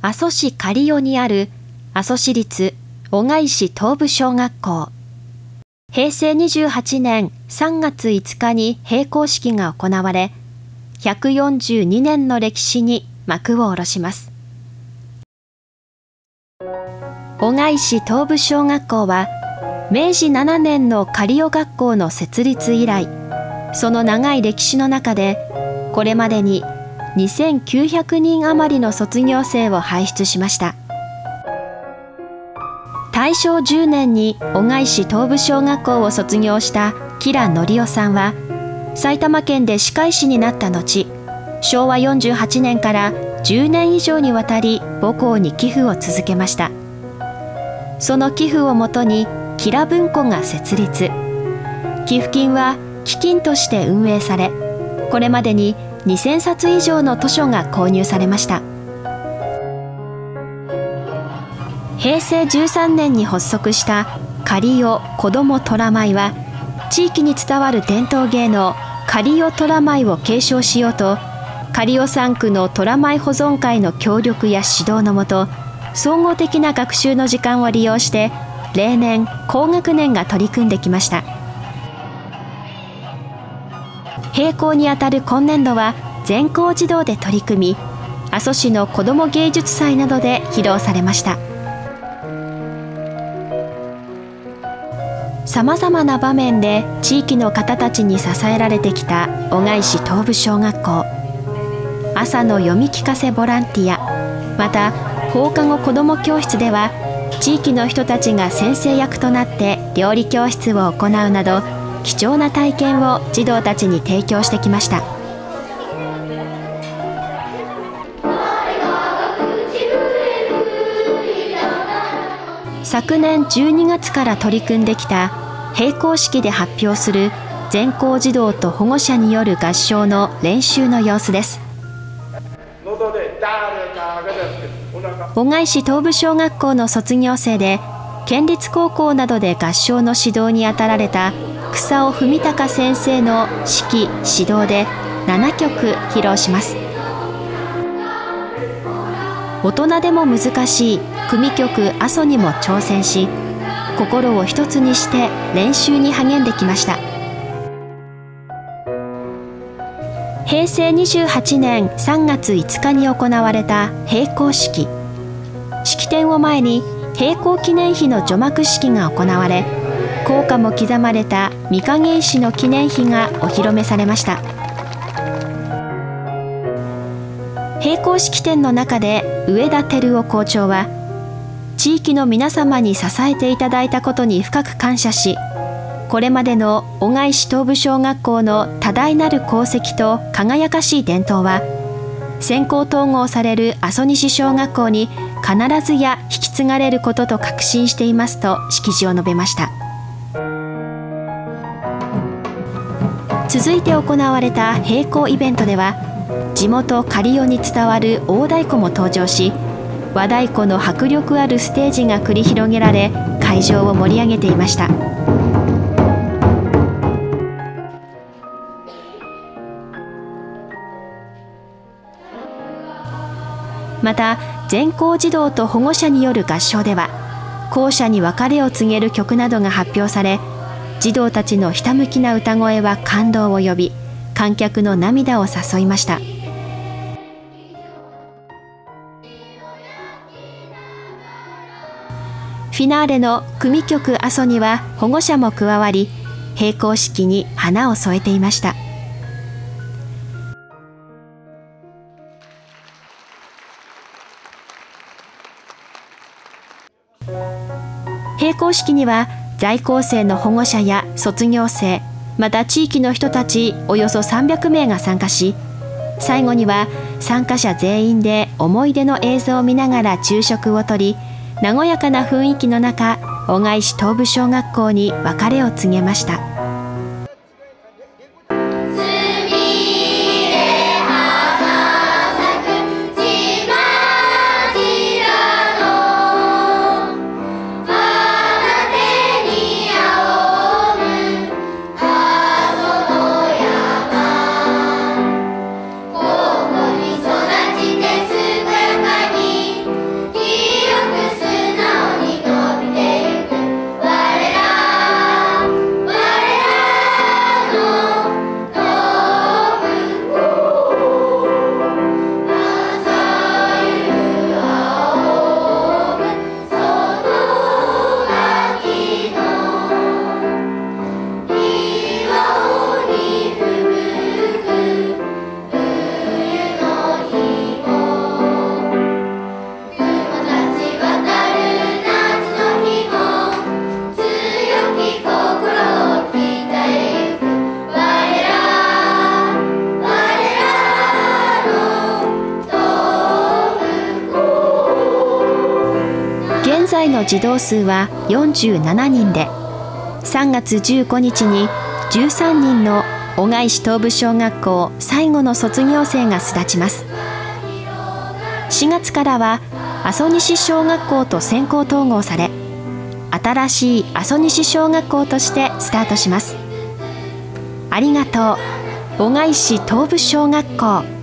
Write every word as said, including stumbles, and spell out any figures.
阿蘇市刈尾にある阿蘇市立小賀石東部小学校。へいせいにじゅうはちねんさんがついつかに閉校式が行われ、ひゃくよんじゅうにねんの歴史に幕を下ろします。小賀石東部小学校は、めいじななねんの刈尾学校の設立以来、その長い歴史の中で、これまでににせんきゅうひゃくにん余りの卒業生を輩出しました。たいしょうじゅうねんに小賀石東部小学校を卒業した吉良則夫さんは、埼玉県で歯科医師になった後、しょうわよんじゅうはちねんからじゅうねん以上にわたり母校に寄付を続けました。その寄付をもとに吉良文庫が設立。寄付金は基金として運営され、これまでににせんさつ以上の図書が購入されました。へいせいじゅうさんねんに発足した刈尾子ども虎舞は、地域に伝わる伝統芸能刈尾虎舞を継承しようと、刈尾さん区の虎舞保存会の協力や指導のもと、総合的な学習の時間を利用して例年高学年が取り組んできました。閉校にあたる今年度は全校児童で取り組み、阿蘇市の子ども芸術祭などで披露されました。さまざまな場面で地域の方たちに支えられてきた小賀石東部小学校。朝の読み聞かせボランティア、また放課後子ども教室では、地域の人たちが先生役となって料理教室を行うなど、貴重な体験を児童たちに提供してきました。昨年じゅうにがつから取り組んできた閉校式で発表する全校児童と保護者による合唱の練習の様子です。小賀石東部小学校の卒業生で、県立高校などで合唱の指導に当たられた草尾文隆先生の指揮指導でななきょく披露します。大人でも難しい組曲阿蘇にも挑戦し、心を一つにして練習に励んできました。へいせいにじゅうはちねんさんがついつかに行われた閉校式。式典を前に閉校記念碑の除幕式が行われ、校歌も刻まれた御影石の記念碑がお披露目されました。閉校式典の中で上田照夫校長は、地域の皆様に支えていただいたことに深く感謝し、これまでの小賀石東部小学校の多大なる功績と輝かしい伝統は、先行統合される阿蘇西小学校に必ずや引き継がれることと確信していますと式辞を述べました。続いて行われた閉校イベントでは、地元刈尾に伝わる大太鼓も登場し、和太鼓の迫力あるステージが繰り広げられ、会場を盛り上げていました。また、全校児童と保護者による合唱では、校舎に別れを告げる曲などが発表され、児童たちのひたむきな歌声は感動を呼び、観客の涙を誘いました。フィナーレの組曲阿蘇には保護者も加わり、閉校式に花を添えていました。閉校式には在校生の保護者や卒業生、また地域の人たちおよそさんびゃくめいが参加し、最後には参加者全員で思い出の映像を見ながら昼食をとり、和やかな雰囲気の中、小賀石東部小学校に別れを告げました。 ここに育ちて健やかに在の児童数はよんじゅうななにんで、さんがつじゅうごにちにじゅうさんにんの小鹿石東部小学校最後の卒業生が巣立ちます。しがつからは阿蘇西小学校と先行統合され、新しい阿蘇西小学校としてスタートします。ありがとう、小鹿石東部小学校。